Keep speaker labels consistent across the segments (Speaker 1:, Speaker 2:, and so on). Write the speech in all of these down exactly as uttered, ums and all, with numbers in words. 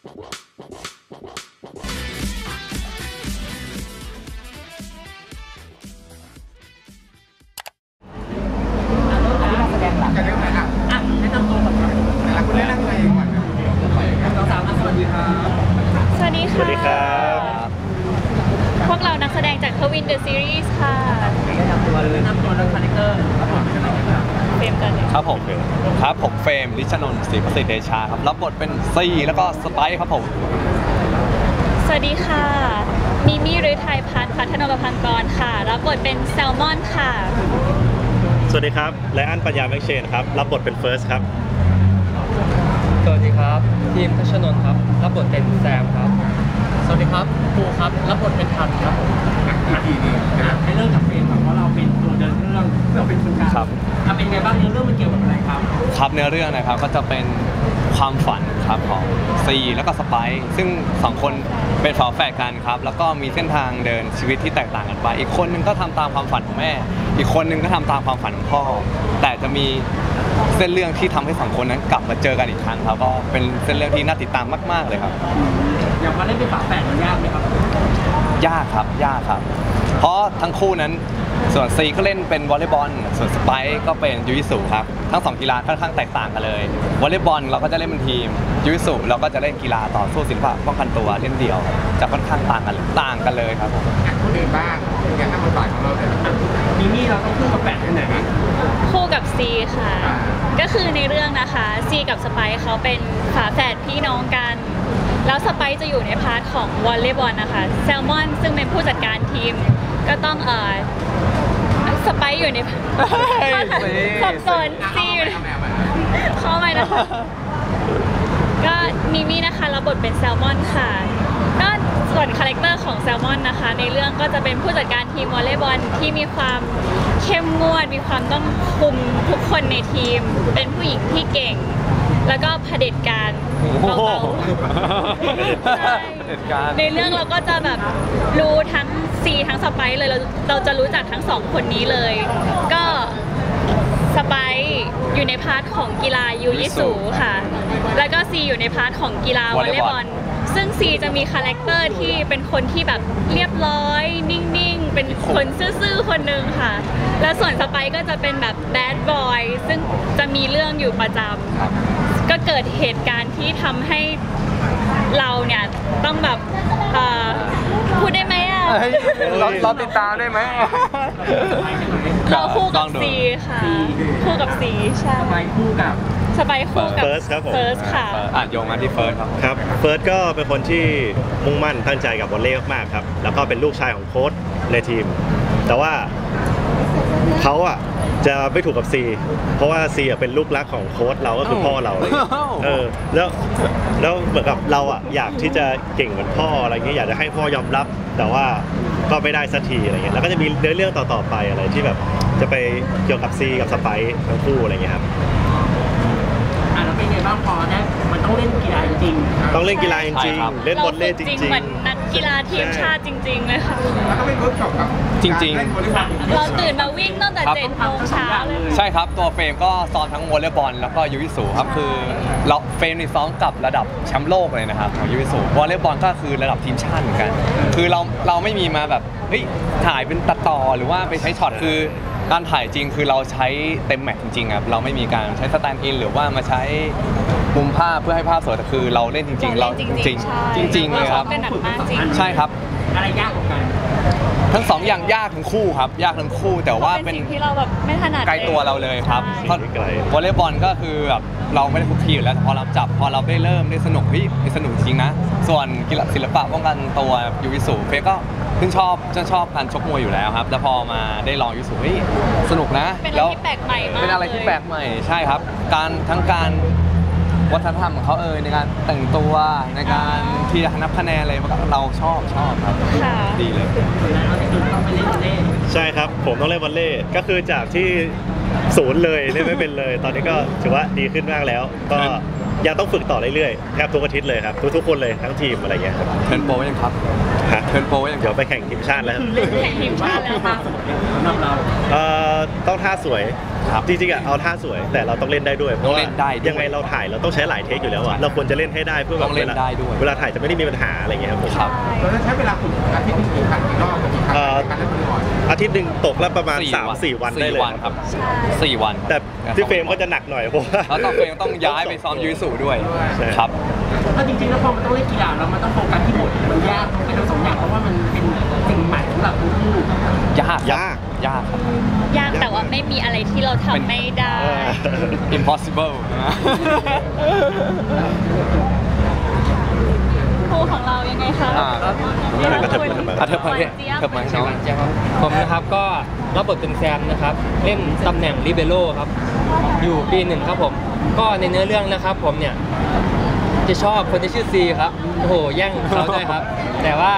Speaker 1: จะเริ่มไหนอ่ะอ่ะแนะนำตัวก่อนครับแต่ละคนแนะนำตัวเองก่อนนะเราสามสวัสดีครับ
Speaker 2: สวัสดีค่ะ
Speaker 3: สวัสดีครับ
Speaker 2: พวกเรานักแสดงจากทวินเดอะซีรีส์ค่ะ
Speaker 1: แนะนำตัวเลยแนะนำตัวแล้วคาแรคเตอร์ครับผม
Speaker 2: เฟรมกันเลย
Speaker 3: ครับผมครับผมเฟรมลิชนนท์ศรีประสิทธิ์เดชาครับรับบทเป็นซีแล้วก็สไปซ์ครับผม
Speaker 2: สวัสดีค่ะมิมี่ฤทัยพันธ์พัฒนประพันกรค่ะรับบทเป็นแซลมอนค่ะ
Speaker 3: สวัสดีครับไลอ้อนปัญญาแม็กเชนครับรับบทเป็นเฟิร์สครับ
Speaker 4: สวัสดีครับทีมทัชนนท์ครับรับบทเป็นแซมครับสวัสดีครับปูครับรับบทเป็นทันครับผม
Speaker 1: นาทีนี้ให้เริ่มจากเฟรมก่อนเพราะเราเป็นตัวเดินเรื่องเราเป็นคนกลางอ่ะเป็นไงบ้างเนื้อเรื่องมันเกี่ยวกับอะไรครับ
Speaker 3: ครับเนื้อเรื่องนะครับก็จะเป็นความฝันครับของซีแล้วก็สไปซ์ซึ่งสองคนเป็นฝาแฝดกันครับแล้วก็มีเส้นทางเดินชีวิตที่แตกต่างกันไปอีกคนนึงก็ทำตามความฝันของแม่อีกคนนึงก็ทำตามความฝันของพ่อแต่จะมีเส้นเรื่องที่ทำให้สองคนนั้นกลับมาเจอกันอีกครั้งครับก็เป็นเส้นเรื่องที่น่าติดตามมากๆเลยครับ
Speaker 1: อย่างพอเล่นเป็นฝาแฝดมันยากไหมครับ
Speaker 3: ยากครับยากครับเพราะทั้งคู่นั้นส่วนซีก็เล่นเป็นวอลเลย์บอลส่วนสไปซ์ก็เป็นยูยิสุครับทั้งสองกีฬาค่อนข้างแตกต่างกันเลยวอลเลย์บอลเราก็จะเล่นเป็นทีมยูยิสุเราก็จะเล่นกีฬาต่อสู้ศิลปะป้องกันตัวเล่นเดี่ยวจะค่อนข้างต่างกันต่างกันเลยครับ
Speaker 1: คนอื่นบ้างอย่างนั้นบทบาทของเราเลยมิมี่เราต้องคู่กับแฝดที่ไหน
Speaker 2: คู่กับซีค่ะก็คือในเรื่องนะคะซีกับสไปซ์เขาเป็นฝาแฝดพี่น้องกันแล้วสไปซ์จะอยู่ในพาร์ทของวอลเลย์บอลนะคะแซลมอนซึ่งเป็นผู้จัดการทีมก็ต้องเอ่อสไปซ์อยู่ในสับสนซีอยู่เข้าไปนะคะก็มิมี่นะคะรับบทเป็นแซลมอนค่ะก็ส่วนคาแรคเตอร์ของแซลมอนนะคะในเรื่องก็จะเป็นผู้จัดการทีมวอลเลย์บอลที่มีความเข้มงวดมีความต้องคุมทุกคนในทีมเป็นผู้หญิงที่เก่งแล้วก็เผด็จการเบาๆในเรื่องเราก็จะแบบรู้ทั้งซีทั้งสไปซ์เลยเราเราจะรู้จักทั้งสองคนนี้เลยก็สไปซ์อยู่ในพาร์ทของกีฬายูยิสุค่ะแล้วก็ซีอยู่ในพาร์ทของกีฬาวอลเลย์บอลซึ่งซีจะมีคาแรคเตอร์ที่เป็นคนที่แบบเรียบร้อยนิ่งๆเป็นคนซื่อๆคนนึงค่ะและส่วนสไปซ์ก็จะเป็นแบบแบดบอยซึ่งจะมีเรื่องอยู่ประจำก็เกิดเหตุการณ์ที่ทำให้เราเนี่ยต้องแบบพูดได้ไหมอ่ะ
Speaker 3: เราเราติดตามได้ไหม
Speaker 2: เราคู่กับซีค่ะคู่กับซีใช่
Speaker 1: สไปคู่กับ
Speaker 2: สไปคู่กับ
Speaker 3: เฟิร์สครับผม
Speaker 2: เฟิร์สค่ะ
Speaker 3: อ่ะโยงมาที่เฟิร์สครับครับเฟิร์สก็เป็นคนที่มุ่งมั่นตั้งใจกับวอลเลย์มากๆครับแล้วก็เป็นลูกชายของโค้ชในทีมแต่ว่าเขาอ่ะจะไม่ถูกกับซีเพราะว่าซีอ่ะเป็นลูกรักของโค้ชเราก็คือพ่อเราเลยเออแล้วแล้วเหมือนกับเราอ่ะอยากที่จะเก่งเหมือนพ่ออะไรเงี้ยอยากจะให้พ่อยอมรับแต่ว่าก็ไม่ได้สักทีอะไรเงี้ยแล้วก็จะมีเรื่องต่อๆไปอะไรที่แบบจะไปเกี่ยวกับซีกับสไปซ์ทั้งคู่อะไรเงี้ยครับ
Speaker 1: อ่ะแล้วเป็นไงบ้างพอได้มันต้องเล่นกีฬาจริง
Speaker 3: ต้องเล่นกีฬาจริงเล่นวอลเลย์จริง
Speaker 2: เหมือนนักกีฬาทีมชาติจริงๆเลยค่ะ
Speaker 1: แล้วก็เป็นเวิร์กช็อปครับ
Speaker 3: จริง
Speaker 2: ๆเราตื่นมาวิ่งตั้งแต่เจ็ดโมงเช้าเลย
Speaker 3: ใช่ครับตัวเฟรมก็ซ้อมทั้งวอลเลย์บอลแล้วก็ยูยิสุครับคือเราเฟรมนี่ซ้อมกับระดับแชมป์โลกเลยนะครับของยูยิสุวอลเลย์บอลก็คือระดับทีมชาติเหมือนกันคือเราเราไม่มีมาแบบเฮ้ยถ่ายเป็นตัดต่อหรือว่าไปใช้ช็อตคือการถ่ายจริงคือเราใช้เต็มแม็กจริงๆครับเราไม่มีการใช้สแตนด์อินหรือว่ามาใช้มุมภาพเพื่อให้ภาพสวยแต่คือเราเล่นจริงๆเราจริงจริงจริงเลยครับใช่ครับ
Speaker 1: อะไรยากกว่ากัน
Speaker 3: ทั้งสองอย่างยากทั้งคู่ครับยากทั้งคู่แต่ว่าเป็น
Speaker 2: สิ่งที่เราแบบไม่ถนัด
Speaker 3: ไกลตัวเราเลยครับเพราะวอลเลย์บอลก็คือแบบเราไม่ได้คุกคีอยู่แล้วพอเราจับพอเราได้เริ่มได้สนุกพี่สนุกจริงนะส่วนกีฬาศิลปะป้องกันตัวยูยิสุเฟก็ซึ่งชอบจะชอบการชกมวยอยู่แล้วครับแล้วพอมาได้ลองยูยิสุเฮ้ยสนุกนะ
Speaker 2: แล้วเป็นอะไรที่แปลกใหม่มาก
Speaker 3: เป็นอะไรที่แปลกใหม่ใช่ครับการทั้งการวัฒนธรรมของเขาเออในการแต่งตัวในการที่นับคะแนนอะไรเราชอบชอบครับดีเลยใช่ครับผมต้องเล่นวอลเลย์ก็คือจากที่ศูนย์เลยเล่นไม่เป็นเลยตอนนี้ก็ถือว่าดีขึ้นมากแล้วก็ยังต้องฝึกต่อเรื่อยๆแทบทุกอาทิตย์เลยครับทุกๆคนเลยทั้งทีมอะไรเงี้ยครับ
Speaker 5: เทิร์นโปรยังครับ
Speaker 3: ฮะ
Speaker 5: เทิร์นโปรยังค
Speaker 3: เดี๋ย
Speaker 5: รับ
Speaker 3: วไปแข่งทีมชาติแล้วครับ
Speaker 2: แข่งทีมชาติแล้วค่ะ
Speaker 1: สำหรับเรา
Speaker 3: เอ่อต้องท่าสวย
Speaker 5: ครับ
Speaker 3: จริงๆอ่ะเอาท่าสวยแต่เราต้องเล่นได้ด้วยเพราะ
Speaker 5: ต้อง
Speaker 3: ว่า
Speaker 5: เล่นได้ด้วย
Speaker 3: ยังไงเราถ่ายเราต้องใช้หลายเทคอยู่แล้วอ่ะเราควรจะเล่นให้ได้เพื่อแบบ
Speaker 5: ต้องเล่น
Speaker 3: วา
Speaker 5: ได้ด้วย
Speaker 3: เวลาถ่ายจะไม่ได้มีปัญหาอะไรเงี้ยครับผม
Speaker 5: ครับ
Speaker 1: เราจะใช้เวลาฝึกอาทิตย์หนึงกี่ครั้งกี่รอบกี่ครั้ง
Speaker 3: เอ่อ
Speaker 1: ในการเล่นวอลเลย์บอล
Speaker 3: อาทิตย์หนึ่งตกแล้วประมาณ
Speaker 5: สี่
Speaker 3: สาม
Speaker 5: วัน
Speaker 3: สี่วันได้เลย
Speaker 5: สี่วันครับสี่วันครับ
Speaker 3: แต่ที่เฟรมก็จะหนักหน่อยเพราะว่า
Speaker 5: แล้วต่อเฟรมต้องย้ายไปซ้อมยูยิสุด้วย
Speaker 3: ใช่
Speaker 5: ครับ
Speaker 1: ถ้าจริงๆแล้วพอมันต้องเล่นกีฬาแล้วมันต้องโฟกัสที่บทมันยากต้องเป็นทั้งสองอย่างเพราะว่ามันเป็นสิ่งใหม่สำหรับทุกคู่
Speaker 5: ยากครับ
Speaker 3: ยาก
Speaker 5: ยากครับ
Speaker 2: ยากแต่ว่าไม่มีอะไรที่เราทำไม่ได้
Speaker 3: เออ
Speaker 5: impossible
Speaker 2: ครูของเรายังไงคะ
Speaker 5: อ่า
Speaker 2: นี่เรา
Speaker 3: กระเถิบ
Speaker 2: คุณ
Speaker 3: กระเถิบ
Speaker 5: กระเถิบมา
Speaker 2: หวานเจี๊ยบ
Speaker 5: เถิบมา
Speaker 4: ชื่อหวานเจี๊ยบครับผมนะครับก็รับบทเป็นแซมนะครับ เล่นตำแหน่งลิเบโร่ครับ อยู่ปีหนึ่งครับผม ก็ในเนื้อเรื่องนะครับผมเนี่ย จะชอบคนที่ชื่อซีครับ โอ้โห แย่งเขาด้วยครับ แต่ว่าง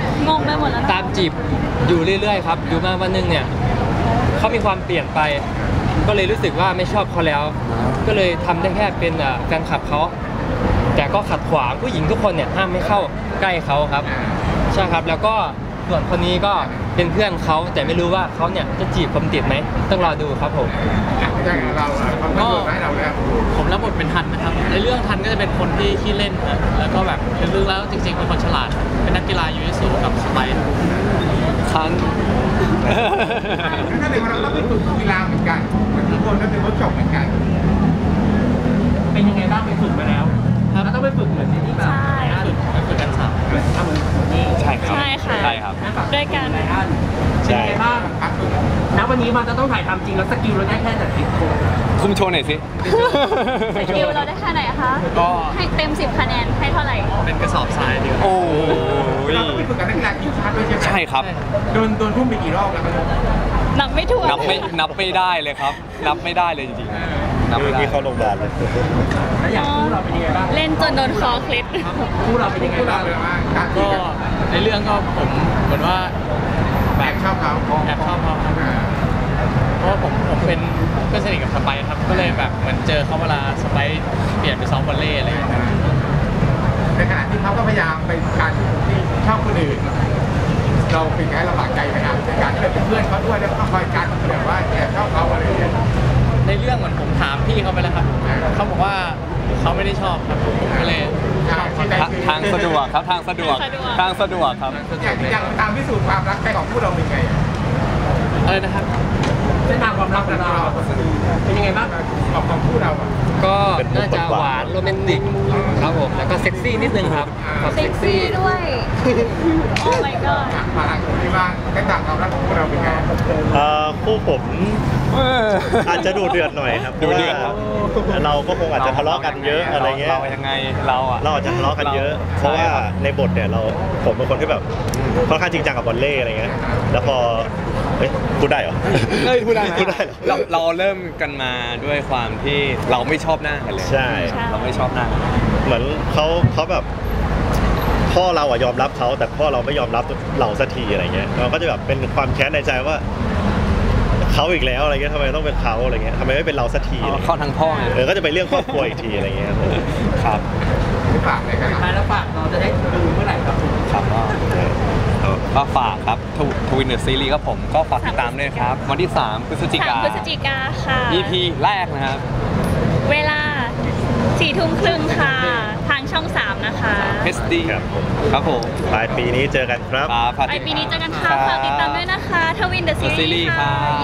Speaker 2: งไปหมดแล้วนะ
Speaker 4: ตามจีบอยู่เรื่อยๆครับ อยู่มาวันหนึงเนี่ยเขามีความเปลี่ยนไป ก็เลยรู้สึกว่าไม่ชอบเขาแล้ว ก็เลยทำได้แค่เป็นอ่ะแฟนคลับเขา แต่ก็ขัดขวางผู้หญิงทุกคนเนี่ยห้ามไม่เข้าใกล้เขาครับ ใช่ครับแล้วก็ส่วนคนนี้ก็เป็นเพื่อนเขาแต่ไม่รู้ว่าเขาเนี่ยจะจีบผมติดไหมต้องรอดูครับผม
Speaker 1: อย่างเราความรู้สึกให้เราเนี่ย
Speaker 6: ผมรับบทเป็นทันนะครับในเรื่องทันก็จะเป็นคนที่ขี้เล่นนะแล้วก็แบบลึกๆแล้วจริงๆเป็นคนฉลาด เป็นนักกีฬายูยิสุกับสไปร์
Speaker 5: คัน
Speaker 1: ถ้าในวันเราต้องไปฝึกกีฬาเหมือนกันเหมือนทุกคนก็เป็นเวิร์กช็อปเหมือนกัน เป็นยังไงบ้างไปฝึกมาแล้วแล้วต้องไปฝึกเหมือนที่แบบ
Speaker 2: ใช่
Speaker 6: ฝึกฝึกกันสาม
Speaker 1: ทำเหมือนนี่
Speaker 5: ใช่ครับ
Speaker 2: ใช่ค่ะ
Speaker 5: ใช่ครับ
Speaker 2: ด้วยกัน
Speaker 1: เป็นยังไงบ้างณวันนี้มันจะต้องถ่ายทำจริงแล้วสกิลเราได้แค่ไหน
Speaker 5: คุมโชว์หน่อยสิ
Speaker 2: สกิลเราได้แค่ไหนอะคะ
Speaker 6: ก็
Speaker 2: ให้เต็มสิบคะแนนให้เท่าไหร่
Speaker 6: เป็นกระสอบทรายเดียว
Speaker 5: โอ้ย
Speaker 1: เราต้องไปฝึกกับนักกีฬาทีมชาติด้วยใช่ไหม
Speaker 5: ใช่ครับ
Speaker 1: โดนโดนทุ่มไปกี่รอบแล้วมัน
Speaker 2: นับไม่ถูก
Speaker 5: นับไม่นับไม่ได้เลยครับ นับไม่ได้เลยจริงๆนับไม่ได้
Speaker 3: ที่เข้าโรงพยาบาลเลย
Speaker 1: แล้วอย่างคู่เราเป็นยังไงบ้าง
Speaker 2: เล่นจนโดนคอคลิป
Speaker 1: คู่เราเป็นยังไงบ้างการตี
Speaker 6: ก็
Speaker 1: กัน
Speaker 6: ในเรื่องก็ผมเหมือนว่า
Speaker 1: แอบชอบเขา
Speaker 6: แอบชอบเขาครับเพราะว่าผมผมเป็นเพื่อนสนิทกับสไปร์ครับก็เลยแบบเหมือนเจอเขาเวลาสไปร์เปลี่ยนไปซ้อมวอลเลย์อะไรอย่างเงี้ย
Speaker 1: ในขณะที่เขาก็พยายามไปการที่ชอบคนอื่น เราเป็นไงลำบากใจไหมครับในการที่เป็นเพื่อนเขาด้วยแล้วก็คอยกันแบบว่าแอบชอบเขาอะไรอย่างเงี้ย
Speaker 6: ในเรื่องเหมือนผมถามพี่เขาไปแล้วครับเขาบอกว่าเขาไม่ได้ชอบครับผมก็เลยชอบเขา
Speaker 5: ทางทางสะดวกครับทางสะดวกทางสะดวกครับ
Speaker 1: อย่างอย่างตามพิสูจน์ความรักใจของคู่เราเป็นไง
Speaker 6: อะไรนะครับ
Speaker 1: เส้นทางความรักของเราเป็นยังไงบ้างของของคู่เราอ่ะ
Speaker 4: ก็น่าจะหวานโรแมนติกครับผมแล้วก็เซ็กซี่นิดนึงครับความ
Speaker 2: เซ็กซี่ด้วย โอ้ my god
Speaker 1: มาทางคู่นี้บ้างเส้นทางความรักของคู่เราเป็นไง
Speaker 3: เอ่อคู่ผมอาจจะดูเดือดหน่อยครับ
Speaker 5: ดูเดือดครับ
Speaker 3: เพราะว่าเราก็คงอาจจะทะเลาะกันเยอะอะไรเงี้ย
Speaker 5: เรายังไงเราอ่ะ
Speaker 3: เราอาจจะทะเลาะกันเยอะ เพราะว่าในบทเนี่ยเราผมเป็นคนที่แบบค่อนข้างจริงจังกับบอลเล่อะไรเงี้ยแล้วพอเฮ้ยพูดได้เหรอ
Speaker 5: เฮ้ยพูดได้นะ
Speaker 3: พูดได้เหรอ
Speaker 5: เราเราเริ่มกันมาด้วยความที่เราไม่ชอบหน้ากันเลย
Speaker 3: ใช่
Speaker 5: เราไม่ชอบหน้ากัน
Speaker 3: เหมือนเขาเขาแบบพ่อเราอะยอมรับเขาแต่พ่อเราไม่ยอมรับเราสักทีอะไรเงี้ยเราก็จะแบบเป็นความแค้นในใจว่าเขาอีกแล้วอะไรเงี้ยทำไมต้องเป็นเขาอะไรเงี้ยทำไมไม่เป็นเราสักทีอะไร
Speaker 5: เอา
Speaker 3: เงี้ย
Speaker 5: เข้าทางพ่อไง
Speaker 3: เออก็จะไปเรื่องครอบครัวอีกทีอะไรเงี้ยครับ
Speaker 5: ครับ
Speaker 1: ฝากเลยครับท้ายแล้วฝากเราจะได้ดูเมื่อไหร่ครับ
Speaker 5: ครับก็
Speaker 3: เอา
Speaker 5: ก็ฝากครับทวินเดอะซีรีส์ครับผมก็ฝากติดตามด้วยครับ วันที่สามพฤศจิกา
Speaker 2: สามพฤศจิกาค่ะ
Speaker 5: อี พี แรกนะครับ
Speaker 2: เวลาสี่ทุ่มครึ่งค่ะ ทางช่องสามนะคะ
Speaker 5: เอส ดี
Speaker 3: ครับผม
Speaker 5: ครับผม
Speaker 3: ปลายปีนี้เจอกันครับ
Speaker 5: ครับฝาก
Speaker 2: ไป
Speaker 5: ติด
Speaker 2: ปีนี้เจอกันค่ะฝากติดตามด้วยนะคะทวินเดอะซี
Speaker 5: The
Speaker 2: รี
Speaker 5: Series
Speaker 2: ส์ค่ะ
Speaker 5: ครับ
Speaker 2: เย้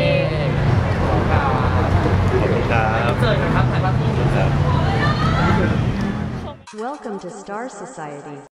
Speaker 3: ขอบคุณครับ
Speaker 1: เจอกันครับถ่ายภาพที่
Speaker 3: ครับ
Speaker 7: Welcome to Star Society.